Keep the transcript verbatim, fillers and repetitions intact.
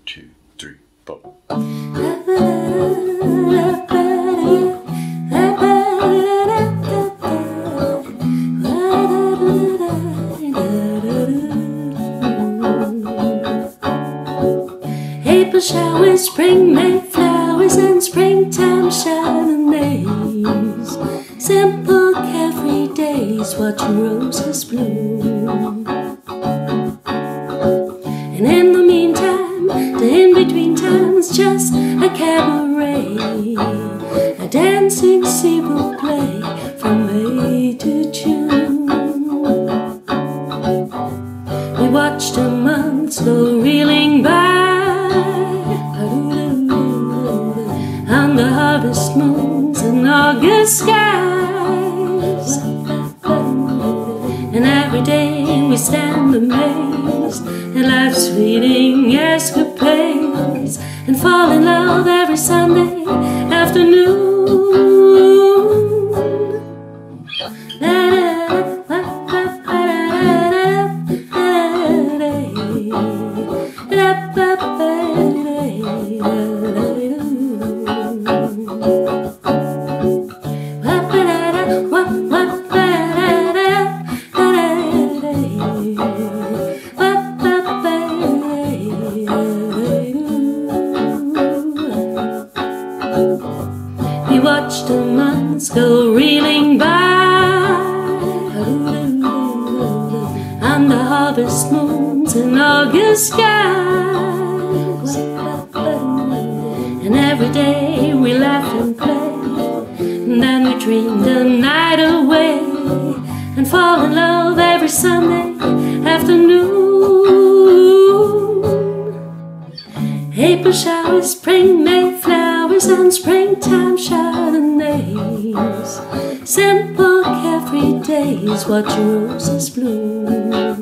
two, three, four. April showers, spring May flowers, and springtime Chardonnays. Simple carefree days, watching roses bloom. And in the meantime, the in-between time is just a cabaret. A dancing sea will play from May to June. We watch the months go reeling by under harvest moons and August skies. And every day we stand amazed at life's fleeting escapades, and fall in love every Sunday afternoon. We watch the months go reeling by under harvest moons and August skies. And every day we laugh and play, and then we dream the night away, and fall in love every Sunday afternoon. April showers, spring May flowers, and springtime Chardonnays. Simple carefree days, watch roses bloom.